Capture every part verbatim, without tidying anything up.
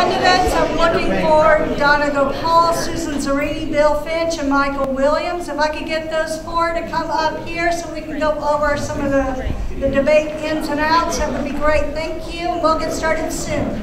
candidates. I'm looking for Donna Gopaul, Susan Zereini, Bill Finch, and Michael Williams. If I could get those four to come up here so we can go over some of the, the debate ins and outs, that would be great. Thank you. We'll get started soon.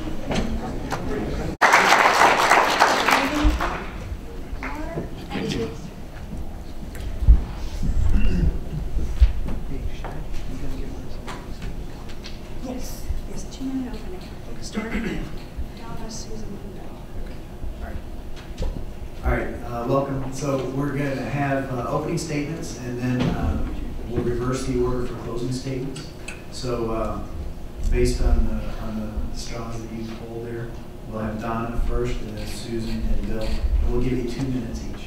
Yes. Yes, two minute opening. Start. Donna, Susan, and Bill. All right, uh, welcome. So we're going to have uh, opening statements, and then uh, we'll reverse the order for closing statements. So uh, based on the, on the straws that you pulled there, we'll have Donna first, and then Susan and Bill. And we'll give you two minutes each.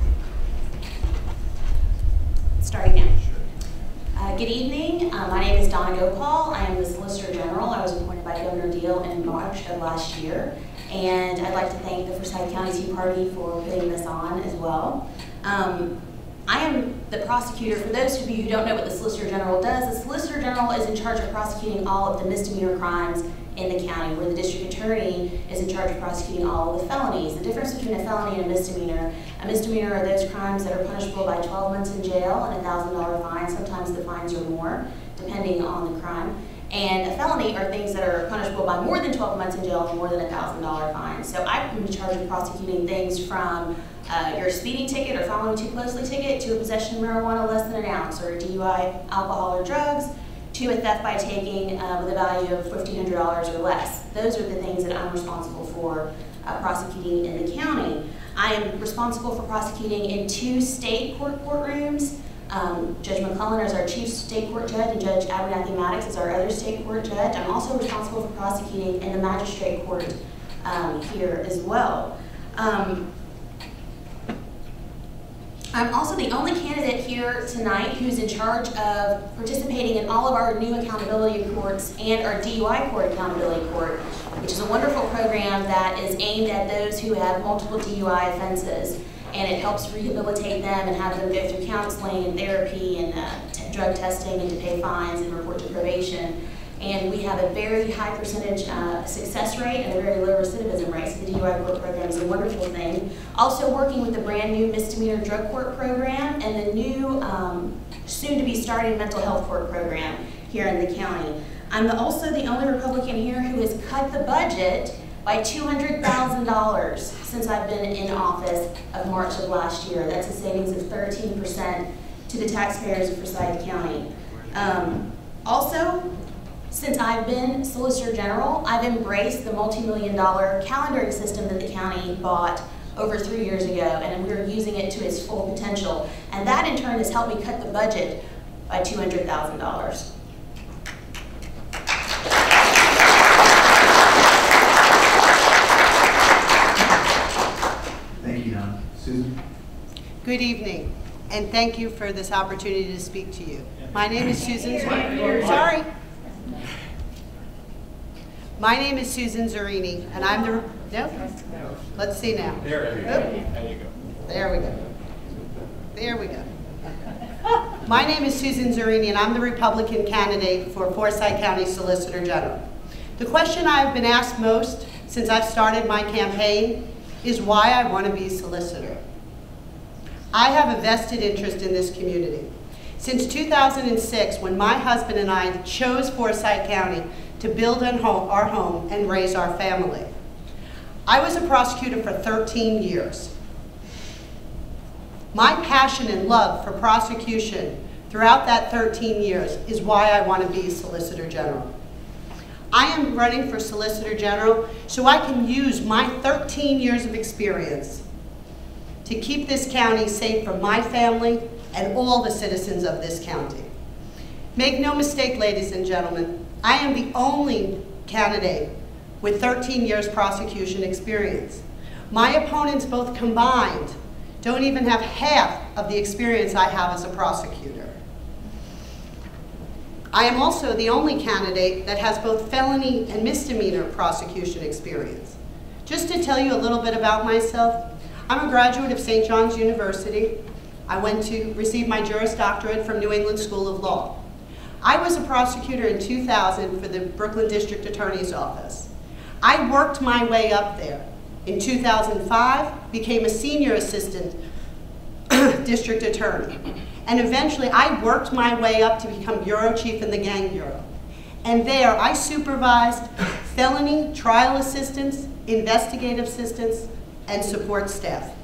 Starting now. Uh, good evening. Uh, my name is Donna Gopaul. I am the Solicitor General. I was appointed by Governor Nydeo in March of last year. And I'd like to thank the Forsyth County Tea Party for putting this on as well. Um, I am the prosecutor. For those of you who don't know what the Solicitor General does, the Solicitor General is in charge of prosecuting all of the misdemeanor crimes in the county, where the district attorney is in charge of prosecuting all of the felonies. The difference between a felony and a misdemeanor: a misdemeanor are those crimes that are punishable by twelve months in jail and a one thousand dollar fine. Sometimes the fines are more, depending on the crime. And a felony are things that are punishable by more than twelve months in jail and more than a one thousand dollar fine. So I'm in charge of prosecuting things from uh, your speeding ticket or following too closely ticket to a possession of marijuana less than an ounce, or a D U I, alcohol, or drugs, to a theft by taking uh, with a value of fifteen hundred dollars or less. Those are the things that I'm responsible for uh, prosecuting in the county. I am responsible for prosecuting in two state court courtrooms. Um, Judge McClellan is our chief state court judge, and Judge Abernathy Maddox is our other state court judge. I'm also responsible for prosecuting in the magistrate court um, here as well. Um, I'm also the only candidate here tonight who's in charge of participating in all of our new accountability courts and our D U I court accountability court, which is a wonderful program that is aimed at those who have multiple D U I offenses. And it helps rehabilitate them and have them go through counseling and therapy and uh, t drug testing and to pay fines and report to probation. And we have a very high percentage uh, success rate and a very low recidivism rate. So the D U I court program is a wonderful thing. Also working with the brand new misdemeanor drug court program and the new um, soon to be starting mental health court program here in the county. I'm also the only Republican here who has cut the budget by two hundred thousand dollars since I've been in office of March of last year. That's a savings of thirteen percent to the taxpayers of Forsyth County. Um, also, since I've been Solicitor General, I've embraced the multi-million dollar calendaring system that the county bought over three years ago, and we're using it to its full potential. And that in turn has helped me cut the budget by two hundred thousand dollars. Susan? Good evening, and thank you for this opportunity to speak to you. My name is Susan Zereini. Sorry. My name is Susan Zereini, and I'm the, no? Let's see now. There you go. There you go. There we go. There we go. My name is Susan Zereini, and I'm the Republican candidate for Forsyth County Solicitor General. The question I've been asked most since I've started my campaign is why I want to be solicitor. I have a vested interest in this community. Since two thousand six, when my husband and I chose Forsyth County to build our home and raise our family, I was a prosecutor for thirteen years. My passion and love for prosecution throughout that thirteen years is why I want to be Solicitor General. I am running for Solicitor General so I can use my thirteen years of experience to keep this county safe for my family and all the citizens of this county. Make no mistake, ladies and gentlemen, I am the only candidate with thirteen years prosecution experience. My opponents both combined don't even have half of the experience I have as a prosecutor. I am also the only candidate that has both felony and misdemeanor prosecution experience. Just to tell you a little bit about myself, I'm a graduate of Saint John's University. I went to receive my Juris Doctorate from New England School of Law. I was a prosecutor in two thousand for the Brooklyn District Attorney's Office. I worked my way up there. In two thousand five, became a senior assistant district attorney. And eventually I worked my way up to become bureau chief in the gang bureau. And there I supervised felony trial assistants, investigative assistants, and support staff.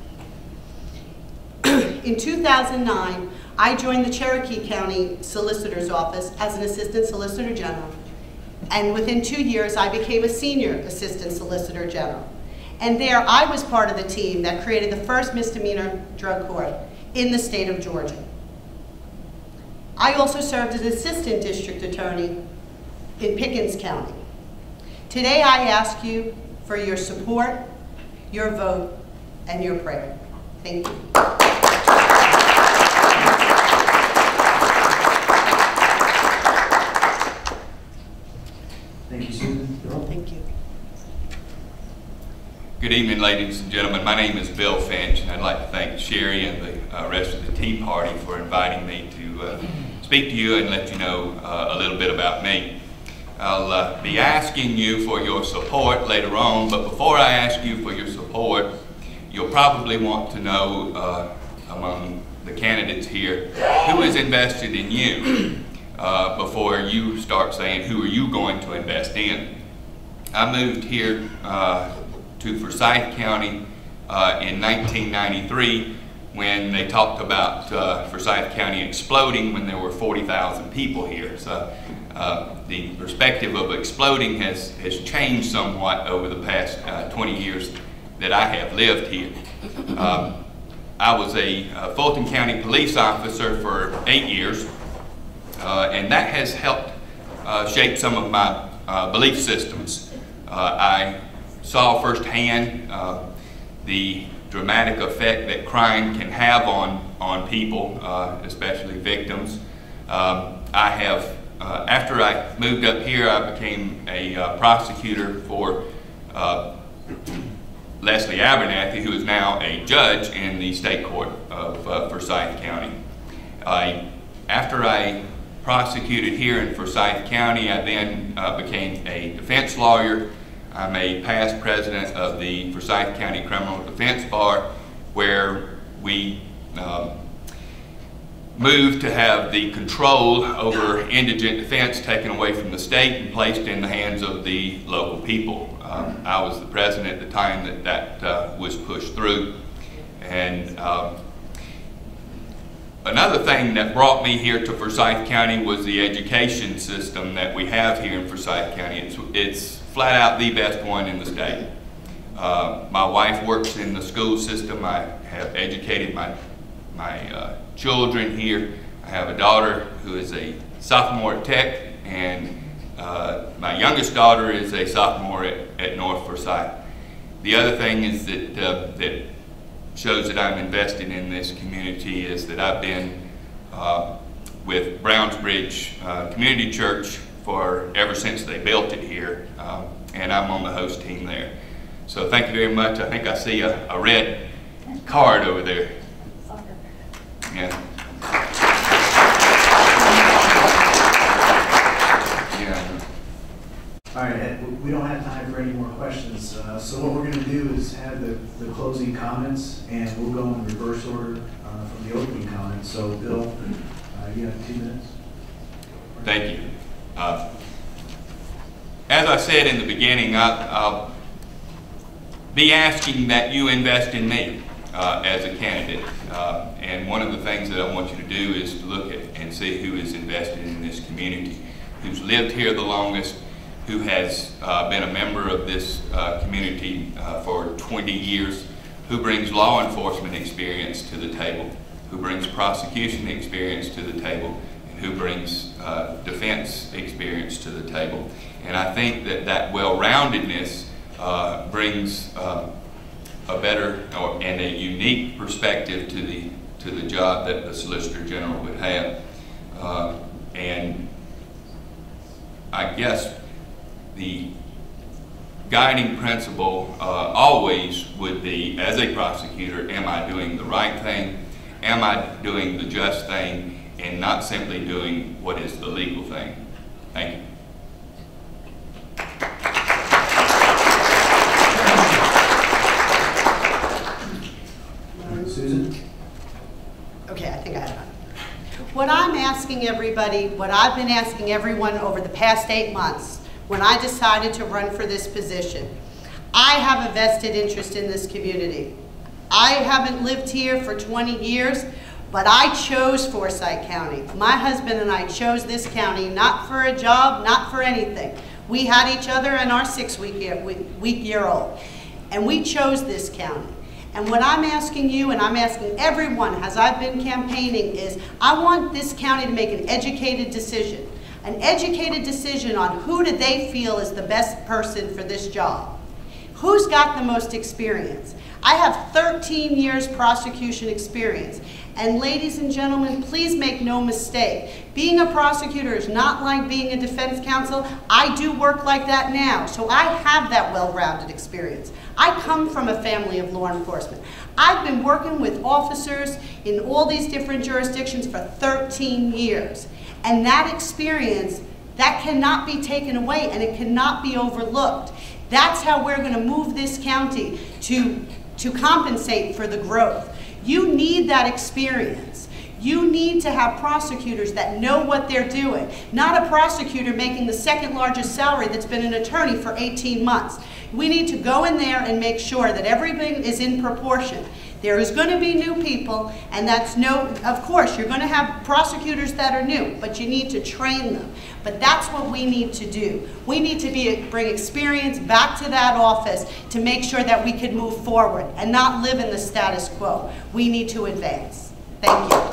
In two thousand nine, I joined the Cherokee County Solicitor's Office as an Assistant Solicitor General. And within two years, I became a Senior Assistant Solicitor General. And there, I was part of the team that created the first misdemeanor drug court in the state of Georgia. I also served as Assistant District Attorney in Pickens County. Today, I ask you for your support, your vote, and your prayer. Thank you. Thank you, Susan. Bill? Thank you. Good evening, ladies and gentlemen. My name is Bill Finch, and I'd like to thank Sheri and the uh, rest of the Tea Party for inviting me to uh, speak to you and let you know uh, a little bit about me. I'll uh, be asking you for your support later on, but before I ask you for your support, you'll probably want to know uh, among the candidates here who is invested in you uh, before you start saying who are you going to invest in. I moved here uh, to Forsyth County uh, in nineteen ninety-three when they talked about uh, Forsyth County exploding when there were forty thousand people here. So uh, the perspective of exploding has, has changed somewhat over the past uh, twenty years that I have lived here. Um, I was a, a Fulton County police officer for eight years, uh, and that has helped uh, shape some of my uh, belief systems. Uh, I saw firsthand uh, the dramatic effect that crime can have on, on people, uh, especially victims. Um, I have, uh, after I moved up here, I became a uh, prosecutor for uh, Leslie Abernathy, who is now a judge in the state court of uh, Forsyth County. I, after I prosecuted here in Forsyth County, I then uh, became a defense lawyer. I'm a past president of the Forsyth County Criminal Defense Bar, where we um, moved to have the control over indigent defense taken away from the state and placed in the hands of the local people. Um, I was the president at the time that that uh, was pushed through. And um, another thing that brought me here to Forsyth County was the education system that we have here in Forsyth County. It's, it's flat out the best one in the state. Uh, my wife works in the school system. I have educated my, my uh, children here. I have a daughter who is a sophomore at Tech, and uh, my youngest daughter is a sophomore at, at North Forsyth. The other thing is that, uh, that shows that I'm invested in this community is that I've been uh, with Brownsbridge uh, Community Church for ever since they built it here, um, and I'm on the host team there. So thank you very much. I think I see a, a red card over there. Yeah. Yeah. All right, we don't have time for any more questions. Uh, so what we're going to do is have the, the closing comments, and we'll go in reverse order uh, from the opening comments. So Bill, uh, you have two minutes. Thank you. Uh, as I said in the beginning, I, I'll be asking that you invest in me uh, as a candidate. Uh, and one of the things that I want you to do is to look at and see who is invested in this community, who's lived here the longest, who has uh, been a member of this uh, community uh, for twenty years, who brings law enforcement experience to the table, who brings prosecution experience to the table, and who brings uh, defense experience to the table. And I think that that well-roundedness uh, brings uh, a better or, and a unique perspective to the to the job that the Solicitor General would have. Uh, and I guess the guiding principle uh, always would be, as a prosecutor, am I doing the right thing? Am I doing the just thing? And not simply doing what is the legal thing? Thank you. asking everybody what I've been asking everyone over the past eight months when I decided to run for this position. I have a vested interest in this community. I haven't lived here for twenty years, but I chose Forsyth County. My husband and I chose this county not for a job, not for anything. We had each other and our six-week-year-old, and we chose this county. And what I'm asking you, and I'm asking everyone as I've been campaigning, is I want this county to make an educated decision. An educated decision on who do they feel is the best person for this job. Who's got the most experience? I have thirteen years prosecution experience. And ladies and gentlemen, please make no mistake. Being a prosecutor is not like being a defense counsel. I do work like that now, so I have that well-rounded experience. I come from a family of law enforcement. I've been working with officers in all these different jurisdictions for thirteen years. And that experience, that cannot be taken away and it cannot be overlooked. That's how we're going to move this county to, to compensate for the growth. You need that experience. You need to have prosecutors that know what they're doing, not a prosecutor making the second largest salary that's been an attorney for eighteen months. We need to go in there and make sure that everything is in proportion. There is going to be new people, and that's no, of course, you're going to have prosecutors that are new, but you need to train them. But that's what we need to do. We need to be, bring experience back to that office to make sure that we can move forward and not live in the status quo. We need to advance. Thank you.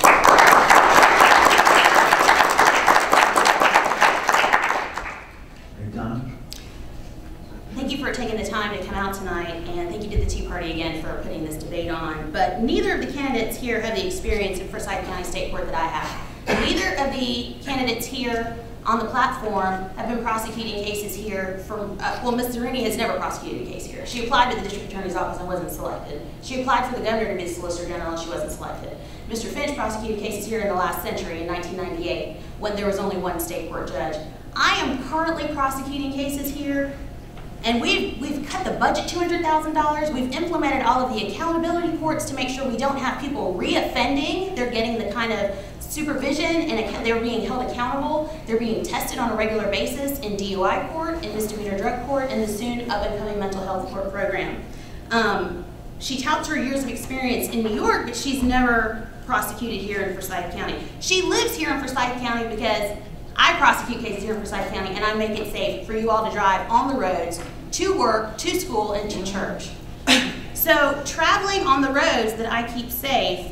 Donna? Thank you for taking the time to come out tonight, and thank you to the Tea Party again for putting this debate on. But neither of the candidates here have the experience in Forsyth County State Court that I have. Neither of the candidates here on the platform have been prosecuting cases here from, uh, well, Miz Zereini has never prosecuted a case here. She applied to the district attorney's office and wasn't selected. She applied for the governor to be the solicitor general and she wasn't selected. Mister Finch prosecuted cases here in the last century in nineteen ninety-eight when there was only one state court judge. I am currently prosecuting cases here, and we've, we've cut the budget two hundred thousand dollars. We've implemented all of the accountability courts to make sure we don't have people re-offending. They're getting the kind of supervision and they're being held accountable. They're being tested on a regular basis in D U I court, in misdemeanor drug court, and the soon up and coming mental health court program. Um, she touts her years of experience in New York, but she's never prosecuted here in Forsyth County. She lives here in Forsyth County because I prosecute cases here in Forsyth County and I make it safe for you all to drive on the roads to work, to school, and to church. So traveling on the roads that I keep safe,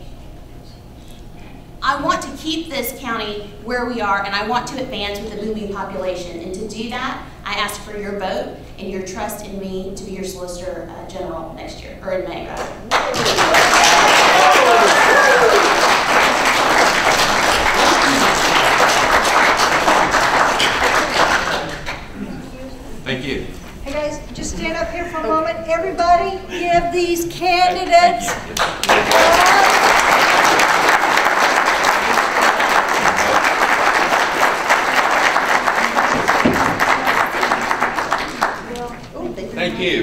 I want to keep this county where we are, and I want to advance with the booming population. And to do that, I ask for your vote and your trust in me to be your Solicitor uh, General next year, or in May, rather. Thank you. Hey guys, just stand up here for a moment. Everybody give these candidates. Thank you.